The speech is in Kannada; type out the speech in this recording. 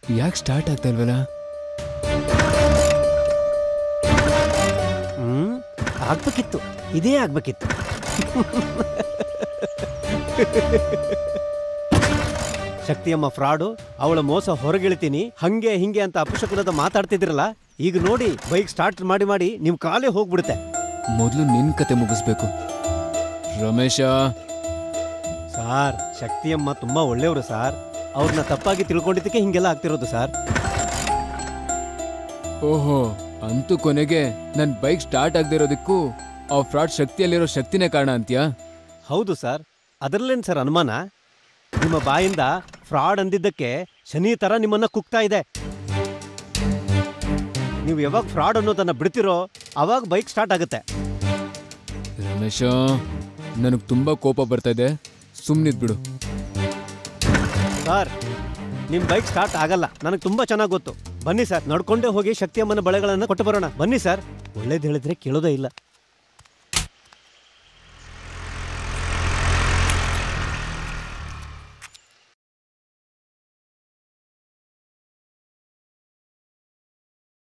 ಯಾಕೆ ಸ್ಟಾರ್ಟ್ ಆಗ್ತಾ ಇಲ್ವಲ್ಲ? ಆಗ್ಬೇಕಿತ್ತು, ಇದೇ ಆಗ್ಬೇಕಿತ್ತು. ಶಕ್ತಿಯಮ್ಮ ಫ್ರಾಡು, ಅವಳ ಮೋಸ ಹೊರಗಿಳಿತೀನಿ ಹಂಗೆ ಹಿಂಗೆ ಅಂತ ಅಪಶಕುನದ ಮಾತಾಡ್ತಿದ್ರಲ್ಲ, ಈಗ ನೋಡಿ ಬೈಕ್ ಸ್ಟಾರ್ಟ್ ಮಾಡಿ ಮಾಡಿ ನಿಮ್ ಕಾಲೇ ಹೋಗ್ಬಿಡುತ್ತೆ. ಮೊದಲು ನಿನ್ ಕತೆ ಮುಗಿಸ್ಬೇಕು ರಮೇಶ. ಸಾರ್, ಶಕ್ತಿಯಮ್ಮ ತುಂಬಾ ಒಳ್ಳೆಯವರು ಸಾರ್. ಅವ್ರನ್ನ ತಪ್ಪಾಗಿ ತಿಳ್ಕೊಂಡಿದ್ದಕ್ಕೆ ಹಿಂಗೆಲ್ಲ ಆಗ್ತಿರೋದು ಸಾರ್. ಓಹೋ, ಅಂತೂ ಕೊನೆಗೆ ನನ್ ಬೈಕ್ ಸ್ಟಾರ್ಟ್ ಆಗದೆ ಇರೋದಕ್ಕೂ ಆ ಫ್ರಾಡ್ ಶಕ್ತಿಯಲ್ಲಿರೋ ಶಕ್ತಿನೇ ಕಾರಣ ಅಂತ್ಯಾ? ಹೌದು ಸರ್, ಅದರಲ್ಲೇನು ಸರ್ ಅನುಮಾನ? ನಿಮ್ಮ ಬಾಯಿಂದ ಫ್ರಾಡ್ ಅಂದಿದ್ದಕ್ಕೆ ಶನಿ ತರ ನಿಮ್ಮನ್ನ ಕುಗ್ತಾ ಇದೆ. ನೀವು ಯಾವಾಗ ಫ್ರಾಡ್ ಅನ್ನೋದನ್ನ ಬಿಡ್ತಿರೋ ಅವಾಗ ಬೈಕ್ ಸ್ಟಾರ್ಟ್ ಆಗುತ್ತೆ. ರಮೇಶ, ನನಗೆ ತುಂಬಾ ಕೋಪ ಬರ್ತಾ ಇದೆ, ಸುಮ್ಮನಿದ್ಬಿಡು. ಸರ್, ನಿಮ್ ಬೈಕ್ ಸ್ಟಾರ್ಟ್ ಆಗಲ್ಲ, ನನಗೆ ತುಂಬಾ ಚೆನ್ನಾಗಿ ಗೊತ್ತು. ಬನ್ನಿ ಸರ್, ನಡ್ಕೊಂಡೇ ಹೋಗಿ ಶಕ್ತಿಯಮ್ಮನ ಬಳೆಗಳನ್ನು ಕೊಟ್ಟು ಬರೋಣ. ಬನ್ನಿ ಸರ್, ಒಳ್ಳೇದು ಹೇಳಿದ್ರೆ ಕೇಳೋದೇ ಇಲ್ಲ.